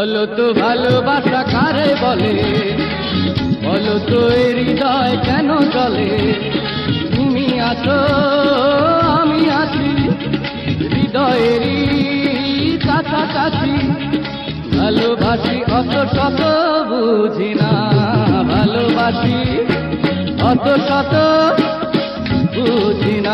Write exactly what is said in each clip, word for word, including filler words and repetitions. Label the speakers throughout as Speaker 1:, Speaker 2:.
Speaker 1: বলো তো ভালোবাসা কারে বলে, বলো তো এই হৃদয় কেন চলে। তুমি আছো আমি আছি হৃদয়েরই কাছাকাছি, ভালোবাসি অত শত বুঝি না, ভালোবাসি অত শত বুঝি না।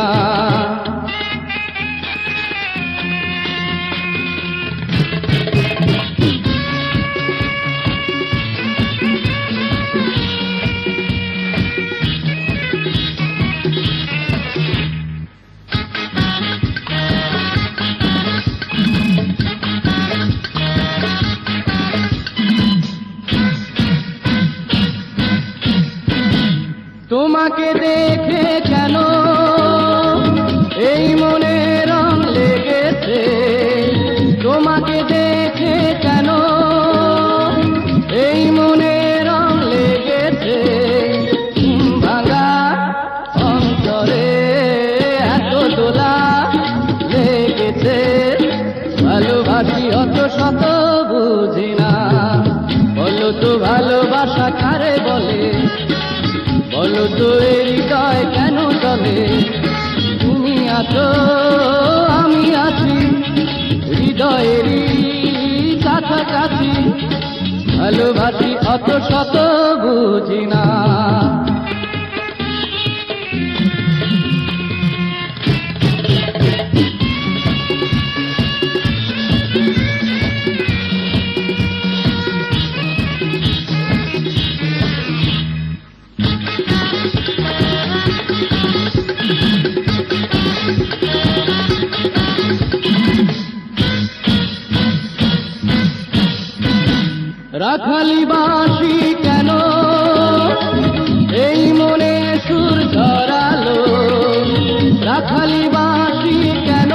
Speaker 1: তোমাকে দেখে কেন এই মনে রং লেগেছে, তোমাকে দেখে কেন এই মনে রং লেগেছে। ভাঙা অন্তরে এত দোলা লেগেছে, ভালোবাসি অত শত বুঝি না। বলো তো ভালোবাসা কারে বলে, বলো তো এই হৃদয় কেন চলে। তুমি আছো আমি আছি হৃদয়েরই কাছাকাছি, ভালোবাসি অত শত বুঝি না। রাখালি বাঁশি কেন এই মনে সুর ধরালো, রাখালি বাঁশি কেন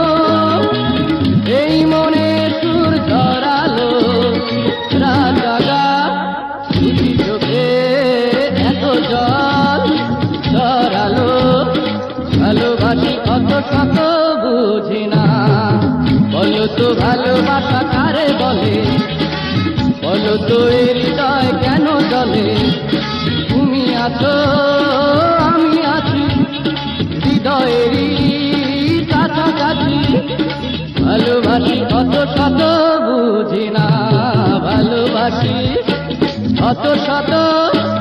Speaker 1: এই মনে সুর ধরালো। রাজাগা ছুটি চোখে এত জল ধরালো, ভালোবাসি অত শত বুঝি না। বলো তো ভালোবাসা কারে বলে, বলো তো এই হৃদয় কেন চলে। তুমি আছো আমি আছি হৃদয়েরই কাছাকাছি, ভালোবাসি অত শত বুঝি না, ভালোবাসি অত শত